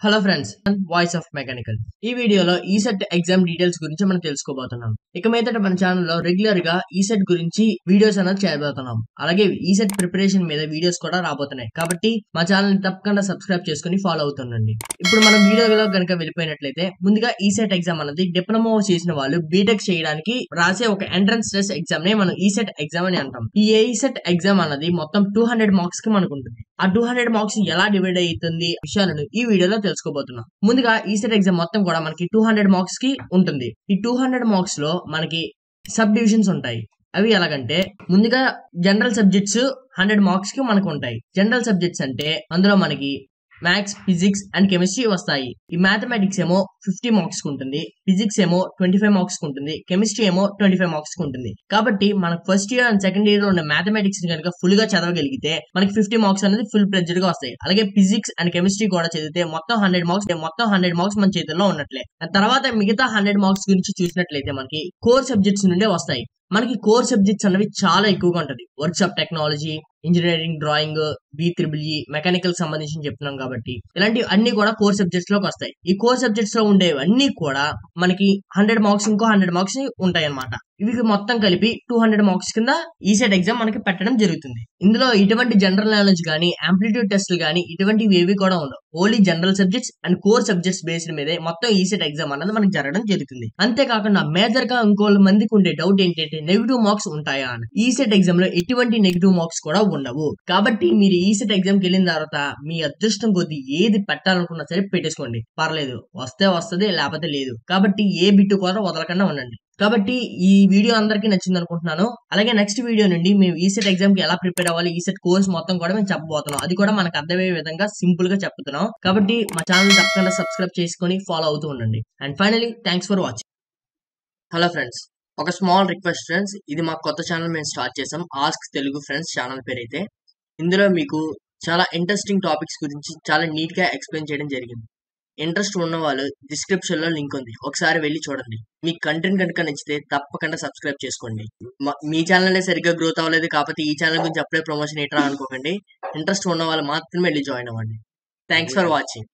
Hello friends, voice of mechanical. ఈ వీడియోలో ECET exam details గురించి మనం తెలుసుకోబోతున్నాం. ఇక మీదట మన ఛానల్లో రెగ్యులర్ గా ఈసెట్ గురించి వీడియోస్ అనేది చేయబోతున్నాం. అలాగే ఈసెట్ ప్రిపరేషన్ మీద వీడియోస్ కూడా రాబోతున్నాయి. కాబట్టి మా ఛానల్ తప్పకుండా సబ్స్క్రైబ్ చేసుకుని ఫాలో అవుతుండండి. ఇప్పుడు మనం వీడియోలో కనుక వెళ్ళిపోయినట్లయితే, ముందుగా ఈసెట్ ఎగ్జామ్ అనేది డిప్లొమా చేసిన వాళ్ళు బీటెక్ చేయడానికి రాసే ఒక ఎంట్రన్స్ టెస్ట్ ఎగ్జామ్ నే మనం ఈసెట్ ఎగ్జామ్ అని అంటాం. ఈ ఈసెట్ ఎగ్జామ్ అనేది మొత్తం 200 మార్క్స్ కి మనకు ఉంటుంది. ఆ 200 మార్క్స్ ఎలా డివైడ్ అవుతుంది విషయాలను ఈ వీడియోలో తెలుసుకోబోతున్నాం. ముందుగా ఈసెట్ ఎగ్జామ్ మొత్తం కూడా మనకి 200 మార్క్స్ కి ఉంటుంది. ఈ 200 మార్క్స్ లో మనకి సబ్ డివిజన్స్ ఉంటాయి. అవి ఎలాగంటే, ముందుగా జనరల్ సబ్జెక్ట్స్ 100 మార్క్స్ కి మనకు ఉంటాయి. జనరల్ సబ్జెక్ట్స్ అంటే అందులో మనకి మ్యాథ్స్, ఫిజిక్స్ అండ్ కెమిస్ట్రీ వస్తాయి. ఈ మ్యాథమెటిక్స్ ఏమో 50 మార్క్స్ కు ఉంటుంది, ఫిజిక్స్ ఏమో 25 మార్క్స్ కు ఉంటుంది, కెమిస్ట్రీ ఏమో 25 మార్క్స్ కు ఉంటుంది. కాబట్టి మనకు first year and second year లో ఉన్న మ్యాథమెటిక్స్ ని కనుక ఫుల్ గా చదవగలిగితే మనకి 50 మార్క్స్ అనేది ఫుల్ ప్లెడ్జ్డ్ గా వస్తాయి. అలాగే ఫిజిక్స్ అండ్ కెమిస్ట్రీ కూడా చదివితే మొత్తం 100 మార్క్స్ మన చేతుల్లో ఉన్నట్లే. తర్వాత మిగతా 100 మార్క్స్ గురించి చూసినట్లయితే మనకి కోర్ సబ్జెక్ట్స్ నుండే వస్తాయి. మనకి కోర్ సబ్జెక్ట్స్ అనేవి చాలా ఎక్కువగా ఉంటది. Workshop technology, engineering, drawing, BEE, mechanical సంబంధించి చెప్తున్నాం కాబట్టి ఇలాంటి అన్ని కూడా కోర్ సబ్జెక్ట్స్ లోకి వస్తాయి. ఈ కోర్ సబ్జెక్ట్స్ లో ఉండేవన్నీ కూడా మనకి 100 మార్క్స్ ఇంకో 100 మార్క్స్ ఉంటాయి అన్నమాట. ఇవి మొత్తం కలిపి 200 మార్క్స్ కింద ఈసెట్ ఎగ్జామ్ మనకి పెట్టడం జరుగుతుంది. ఇందులో ఇటువంటి జనరల్ నాలెడ్జ్ గానీ, ఆంప్లిట్యూడ్ టెస్ట్లు గానీ ఇటువంటివి ఏవి కూడా ఉండవు. Only general subjects and core subjects based మీదే మొత్తం ఈసెట్ ఎగ్జామ్ అనేది మనకి జరగడం జరుగుతుంది. అంతేకాకుండా మేజర్ గా ఇంకో మందికి ఉండే డౌట్ ఏంటంటే, నెగిటివ్ మార్క్స్ ఉంటాయా అని. ఈసెట్ ఎగ్జామ్ లో ఎటువంటి నెగిటివ్ మార్క్స్ కూడా ఉండవు. కాబట్టి మీరు ఈసెట్ ఎగ్జామ్ కి వెళ్ళిన తర్వాత మీ అదృష్టం కొద్దీ ఏది పెట్టాలనుకున్నా సరే పెట్టేసుకోండి, పర్లేదు. వస్తే వస్తుంది, లేకపోతే లేదు. కాబట్టి ఏ బిట్టు కూడా వదలకుండా ఉండండి. కాబట్టి ఈ వీడియో అందరికీ నచ్చింది అనుకుంటున్నాను. అలాగే నెక్స్ట్ వీడియో నుండి మేము ఈసెట్ ఎగ్జామ్ కి ఎలా ప్రిపేర్ అవ్వాలి, ఈసెట్ కోర్స్ మొత్తం కూడా మేము చెప్పబోతున్నాం. అది కూడా మనకు అర్థమయ్యే విధంగా సింపుల్ గా చెప్తున్నాం. కాబట్టి మా ఛానల్ తప్పకుండా సబ్స్క్రైబ్ చేసుకొని ఫాలో అవుతూ ఉండండి. And finally, thanks for watching. Hello friends, ఒక స్మాల్ రిక్వెస్ట్ ఫ్రెండ్స్. ఇది మా కొత్త ఛానల్ మేము స్టార్ట్ చేసాం, ఆస్క్ తెలుగు ఫ్రెండ్స్ ఛానల్ పేరు అయితే. ఇందులో మీకు చాలా ఇంట్రెస్టింగ్ టాపిక్స్ గురించి చాలా నీట్ గా ఎక్స్ప్లెయిన్ చేయడం జరిగింది. ఇంట్రెస్ట్ ఉన్న వాళ్ళు డిస్క్రిప్షన్ లో లింక్ ఉంది, ఒకసారి వెళ్ళి చూడండి. మీ కంటెంట్ కనుక నచ్చితే తప్పకుండా సబ్స్క్రైబ్ చేసుకోండి. మీ ఛానల్ సరిగ్గా గ్రోత్ అవ్వలేదు, కాకపోతే ఈ ఛానల్ గురించి అప్పుడే ప్రమోషన్ ఏంట్రా అనుకోకండి. ఇంట్రెస్ట్ ఉన్న వాళ్ళు మాత్రమే వెళ్ళి జాయిన్ అవ్వండి. Thanks for watching.